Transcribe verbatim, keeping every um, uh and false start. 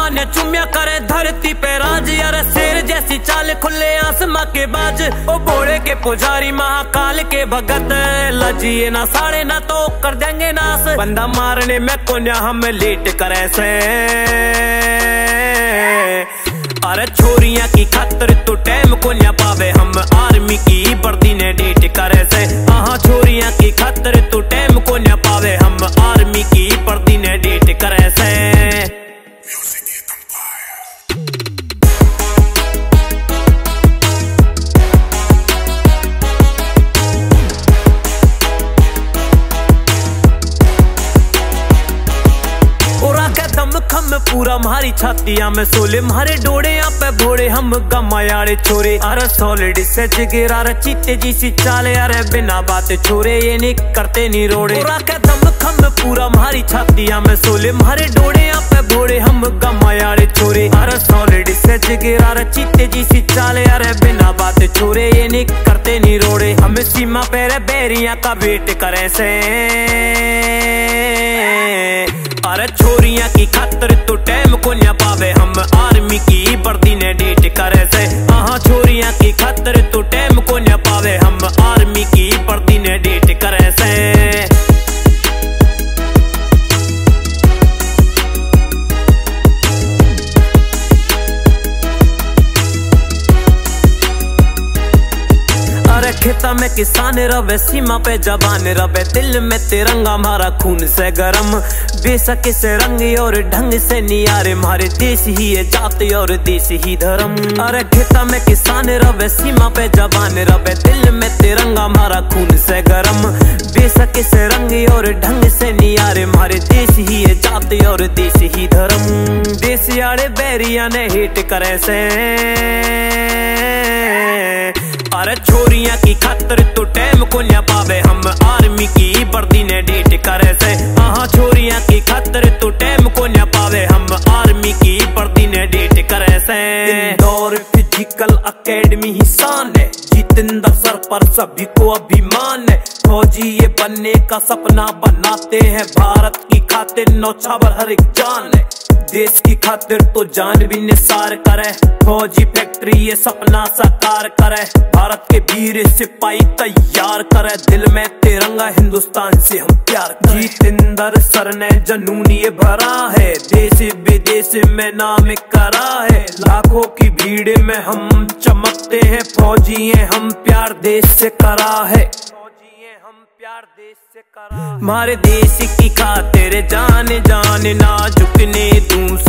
ने चुम्या करे धरती पे राज, यार शेर जैसी चाल खुले आसमां के बाज। ओ भोले के पुजारी महाकाल के भगत, लजिए ना साड़े ना तो कर देंगे नास। बंदा मारने में कोन्या हम लेट करे से, अरे छोरियां की खातर तो टाइम कोन्या पावे हम, आर्मी की वर्दी ने डेट करे से। हाँ छोरियां की खातर तो टाइम कोन्या पावे हम, आर्मी की वर्दी ने डेट करे से। खम पूरा मारी छातियां में सोले, मारे डोड़े यहाँ पे भोड़े हम गमायाड़े छोरे। अरे सॉलिड से जिगर अरे चीते जी सी चाले, अरे बिना बात छोरे ये नहीं करते नी रोड़े। दम खम पूरा मारी छातियां में सोले, मारे डोड़े यहाँ पे भोड़े हम गमायाड़े छोरे। अरे सॉलिड से जिगर अरे चीते जी सी चाले, अरे बिना बात छोरे ये नहीं करते नी रोड़े। हम सीमा पे बैरिया का वेट करे से, अरे छोरियां की खातर तो टाइम कोन्या पावे हम, आर्मी की वर्दी ने डेट करे से। हाँ छोरियां की खातर तो टाइम कोन्या पावे हम, आर्मी की वर्दी ने डेट करे से। खेता में किसान रवे, सीमा पे जवान रवे, दिल में तिरंगा हमारा खून से गरम। बेशक से रंग और ढंग से नियारे, हमारे देश ही है जाति और देश ही धर्म। अरे खेता में किसान रवे, सीमा पे जवान रवे, दिल में तिरंगा हमारा खून से गरम। बेशक से रंग और ढंग से नियारे, हमारे देश ही है जाति और देश ही धर्म। देश यारे बैरिया ने हिट करे से, अरे छोरियां की खातर तो टाइम कोन्या पावे हम, आर्मी की वर्दी ने डेट करे से। हाँ छोरियां की खातर तो टाइम कोन्या पावे हम, आर्मी की वर्दी ने डेट करे से। इंदौर फिजिकल एकेडमी ही शान है, जितेंद्र सर पर सभी को अभिमान है। फौजी ये बनने का सपना बनाते हैं, भारत की खातिर नौछावर हर एक जान है। देश की खातिर तो जान भी निसार करे, फौजी फैक्ट्री ये सपना साकार करे। भारत के वीर सिपाही तैयार करे, दिल में तिरंगा हिंदुस्तान से हम प्यार करे। जितेंद्र सर ने जनून ये भरा है, देश विदेश में नाम करा है। लाखों की भीड़ में हम चमकते हैं, फौजी हैं हम प्यार देश से करा है। प्यार देश से करा, हमारे देश की खातिर जान जान ना झुकने दूं